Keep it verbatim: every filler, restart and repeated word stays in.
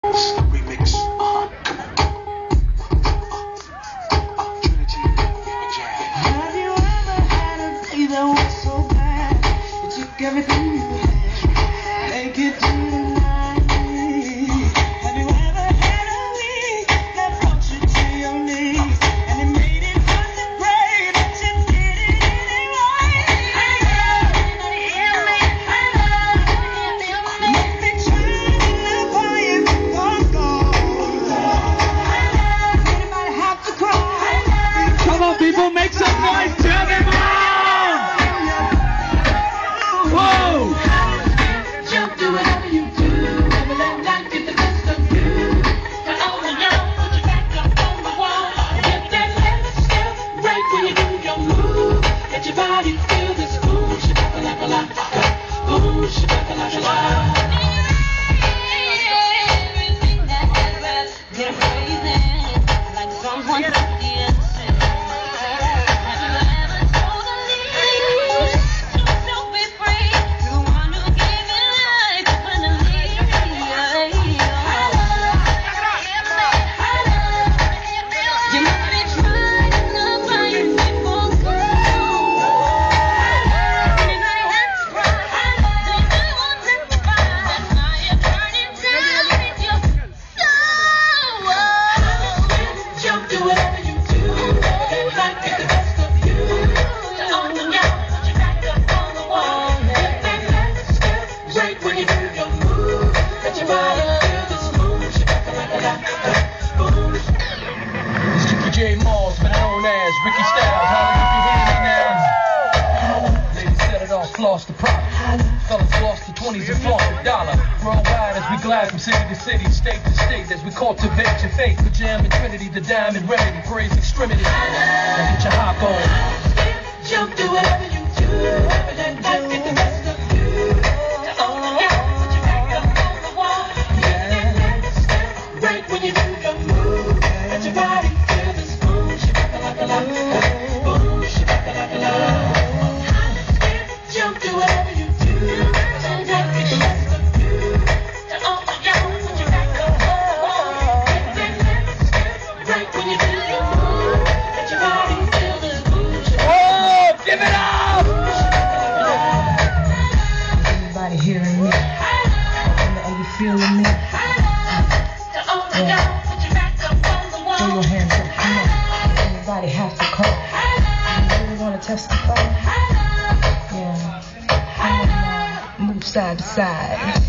Remix. Uh-huh. Come on. Uh, uh, Trinity. Yeah. Have you ever had a day that was so bad? It took everything you had. Make it through the night. Have you ever had a week that brought you to your knees? And it made it hard to pray, but you did it anyway. Anybody hear me? Make me turn the volume on gold. Anybody have to cry? Come on, people, make some noise. Turn them on. Whoa. Jump, do whatever you do. Never let life get the best of you. But oh, when you put your back up on the wall, get that left step right when you do your move. Let your body feel this boom, shakalaka, boom, shakalaka. Everything that happens, get crazy, like someone took the exit. Have you ever totally let yourself be free? The one who gave you life permanently. You must be trying to find people go. Anybody have to cry? Do you want to testify? That's why you're burning down in your soul. Jump, do whatever you do. Let life get the best of you. On the ground, put your back up on the wall. Get that last step right when you do your move. Let your body feel this move. Shakalaka, boom. It's Ricky J. Moss, but known as Ricky Styles. Holla if you hear me now. Ladies set it off, floss the prop. Fellas floss the twenties and flaunt the dollar. Worldwide as we glide from city to city, state to state, as we cultivate your faith. The jam and Trinity, the diamond remedy, praise extremity. Now get your hop on. Jump, do whatever you do. Never let life get the best of you. On the ground, put your back up on the wall. Get that last step right when you do your move. Let your body feel this boom, shakalaka, boom, shakalaka. Jump, do whatever you do. Let life get the best of you. On the ground, put your back up on the wall. Get that last step right when you do your move. Let your body feel this boom, shakalaka. Whoa, give it up. Anybody hearing me? Are you feeling me? Yeah. Throw your hands up, come on. Anybody have to call? You really want to testify? Yeah. Come on, move side to side.